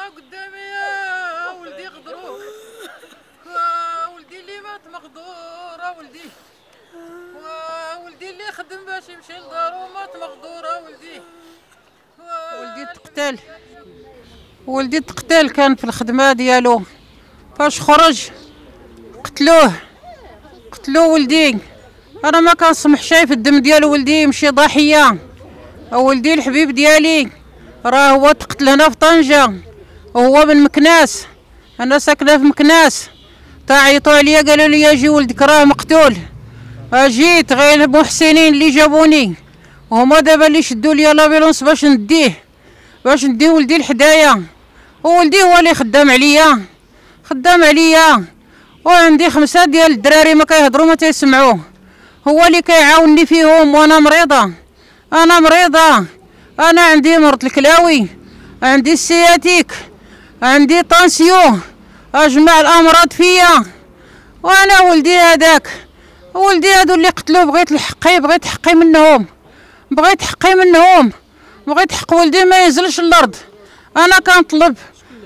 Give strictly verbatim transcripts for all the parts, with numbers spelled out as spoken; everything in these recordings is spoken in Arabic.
بقى قدامي يا ولدي غدروك، آه ولدي اللي مات مغدور، آه ولدي آه ولدي اللي خدم باش يمشي لدارو مات مغدور، آه ولدي آه ولدي تقتل، ولدي تقتل كان في الخدمة ديالو، فاش خرج قتلوه قتلوه ولدي. انا ما كنسمح شي في الدم ديال ولدي يمشي ضحيه. ولدي الحبيب ديالي راه هو تقتل هنا في طنجه، وهو من مكناس، انا ساكنه في مكناس. تعيطوا عليا قالوا لي اجي ولدك راه مقتول. اجيت غير المحسنين اللي جابوني، وهما دابا اللي شدوا لي لابيلونس باش نديه باش نديه ولدي لحدايا. وولدي هو اللي خدام عليا خدام عليا وعندي خمسه ديال الدراري ما كيهضروا ما تيسمعوه، هو اللي كيعاونني فيهم. وانا مريضه انا مريضه انا عندي مرض الكلاوي، عندي السياتيك، عندي طانسيو، اجمع الامراض فيا. وانا ولدي هذاك ولدي هادو اللي قتلوه بغيت الحقي بغيت حقي منهم بغيت حقي منهم بغيت حق ولدي ما ينزلش الارض. انا كنطلب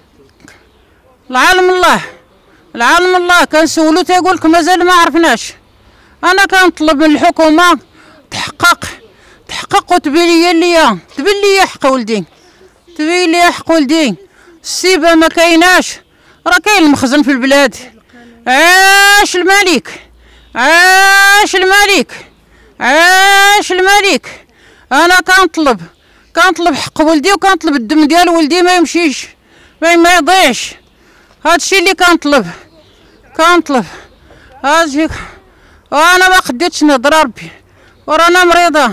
العالم الله العالم الله كنسولو تيقول لك مازال ما عرفناش. انا كنطلب من الحكومه تحقق تحقق وتبين لي ليا تبين لي حق ولدي تبين لي حق ولدي. السيبه ما كايناش، راه كاين المخزن في البلاد. عاش الملك عاش الملك عاش الملك. انا كنطلب كنطلب حق ولدي وكنطلب الدم ديال ولدي ما يمشيش ما ما يضيعش. هادشي اللي كنطلب كنطلب هادشي. وانا ما قديتش نهضر ربي ورانا مريضه.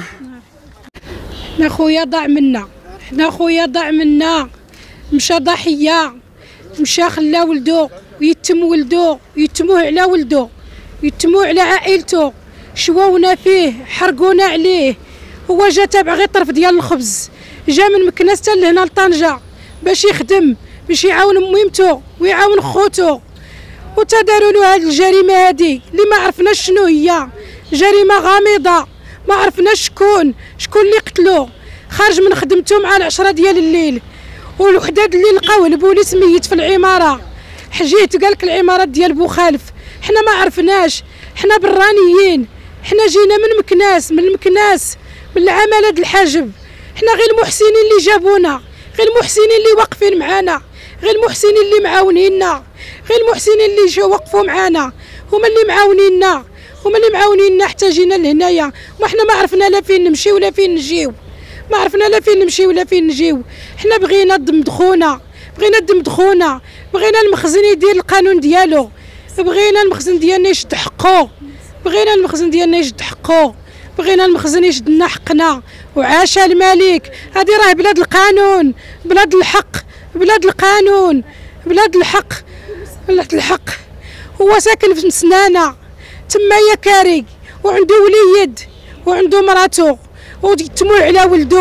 حنا خويا ضاع منا حنا خويا ضاع منا مشى ضحيه، مشى خلا ولدو ويتم ولدو يتموه على ولدو يتموه على عائلته، شواونا فيه حرقونا عليه. هو جا تابع غير طرف ديال الخبز، جا من مكناس حتى لهنا لطنجه باش يخدم باش يعاون ميمتو ويعاون خوتو، وتداروا له هاد الجريمه هادي اللي ما عرفناش شنو هي. جريمه غامضه ما عرفناش شكون شكون اللي قتلوه. خارج من خدمته مع العشرة ديال الليل، والوحدات اللي لقاوه البوليس ميت في العماره. حجيت قالك العمارات ديال بوخالف، حنا ما عرفناش، حنا برانيين، حنا جينا من مكناس من مكناس من العماله د الحاجب. حنا غير المحسنين اللي جابونا، غير المحسنين اللي واقفين معانا، غير المحسنين اللي معاونيننا، غير المحسنين اللي جاو وقفوا معانا هما اللي معاونيننا هما اللي معاونيننا حتى جينا لهنايا. ما حنا ما عرفنا لا فين نمشي ولا فين نجيو ما عرفنا لا فين نمشي ولا فين نجيو. حنا بغينا الدم دخونا بغينا الدم دخونا بغينا المخزن يدير القانون ديالو، بغينا المخزن ديالنا يشد حقو بغينا المخزن ديالنا يشد حقو بغينا المخزن يشد لنا حقنا. وعاش الملك. هذه راه بلاد القانون بلاد الحق بلاد القانون بلاد الحق بلاد الحق. هو ساكن في سنانه تما يا كاري وعنده وليد وعنده مراته ويتموا على ولدو،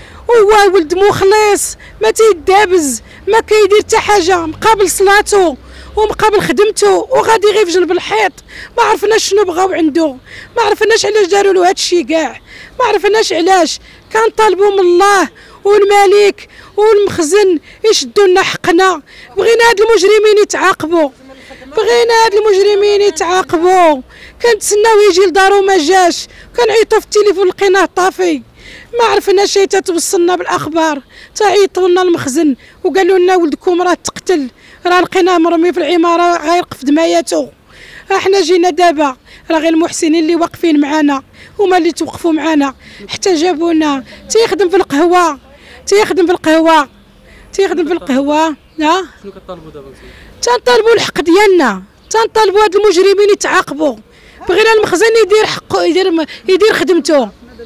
وهو ولد مخلص ما تيدابز ما كيدير حتى حاجه مقابل صلاته ومقابل خدمته، وغادي غير في جنب الحيط. ما عرفناش شنو بغاو عنده، ما عرفناش علاش داروا له هادشي كاع، ما عرفناش علاش. كنطالبوا من الله والملك والمخزن يشدوا لنا حقنا. بغينا هاد المجرمين يتعاقبوا بغينا هاد المجرمين يتعاقبوا. كنتسناو يجي لدارو ما جاش، كنعيطوا في التليفون لقيناه طافي. ما عرفنا شي تتوصلنا بالاخبار، تعيطوا لنا المخزن وقالوا لنا ولدكم راه تقتل، راه لقيناه مرمي في العماره غايرق في دماياته. احنا جينا دابا راه غير المحسنين اللي واقفين معنا هما اللي توقفوا معنا حتى جابونا. تيخدم في القهوه تيخدم في القهوه تيخدم في القهوه. ها شنو كطالبوا دابا؟ تنطالبوا الحق ديالنا، تنطالبوا هاد المجرمين يتعاقبوا. بغينا المخزن يدير حقه يدير يدير خدمته.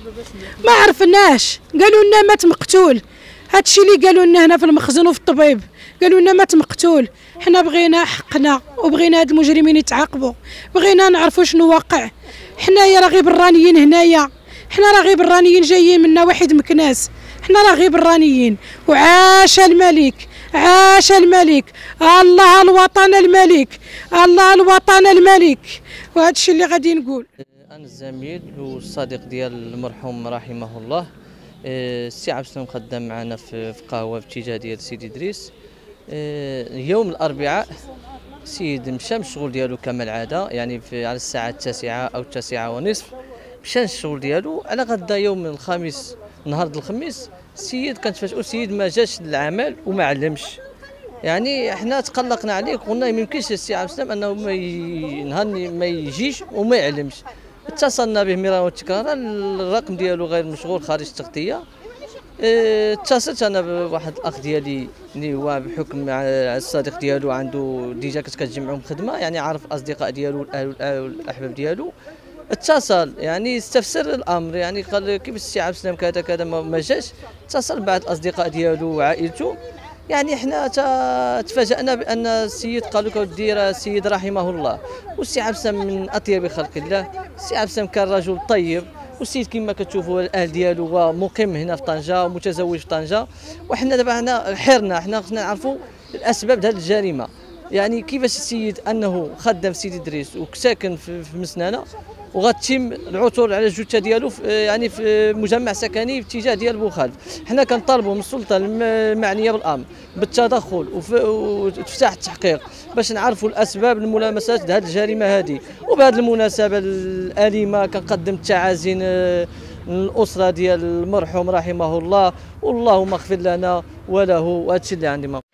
ما عرفناش قالوا لنا مات مقتول. هادشي اللي قالوا لنا هنا في المخزن وفي الطبيب قالوا لنا مات مقتول. حنا بغينا حقنا وبغينا هاد المجرمين يتعاقبوا، بغينا نعرفوا شنو واقع. حنايا راه غير برانيين هنايا، حنا راه غير برانيين جايين منا واحد مكناس، حنا راه غير برانيين. وعاش الملك عاش الملك. الله الوطن الملك الله الوطن الملك. وهذا الشيء اللي غادي نقول. انا الزميل والصديق ديال المرحوم رحمه الله السي عبد السلام خدام معنا في قهوه في اتجاه ديال سيدي ادريس. آه، يوم الاربعاء السيد مشى من الشغل ديالو كما العاده، يعني في على الساعه التاسعه او التاسعه ونصف مشى الشغل ديالو. على غدا يوم الخميس نهار الخميس السيد كنتفاجئوا السيد ما جاش للعمل وما علمش. يعني احنا تقلقنا عليه، قلنا ما يمكنش السي عبد السلام انه ما ي... نهار ما يجيش وما يعلمش. اتصلنا به مرارا وتكرارا، الرقم ديالو غير مشغول خارج التغطيه. اه، اتصلت انا بواحد الاخ ديالي اللي هو بحكم الصديق ديالو عنده ديجا كنت كتجمعهم خدمه، يعني عارف الاصدقاء ديالو والاهل والاحباب ديالو. اتصل يعني استفسر الامر، يعني قال كيف السي عبد السلام كذا كذا ما جاش. اتصل بعض الاصدقاء ديالو وعائلته، يعني احنا تفاجأنا بان السيد قالوا لك دير السيد رحمه الله. والسي عبد السلام من اطيب خلق الله، السي عبد السلام كان رجل طيب، والسيد كما كتشوفوا الاهل ديالو هو مقيم هنا في طنجه ومتزوج في طنجه. وحنا دابا هنا حيرنا، حنا خصنا نعرفوا الاسباب ديال الجريمه، يعني كيفاش السيد انه خدام سيدي ادريس وساكن في مسنانه وغتتم العثور على الجثه ديالو يعني في مجمع سكني في اتجاه ديال بوخالف. حنا كنطالبوا من السلطه المعنيه بالامر بالتدخل وتفتح التحقيق باش نعرفوا الاسباب الملامسات لهذه الجريمه هذه. وبهذه المناسبه الاليمه كنقدم التعازي للاسره ديال المرحوم رحمه الله، واللهم اغفر لنا وله. وهذا الشيء اللي عندي.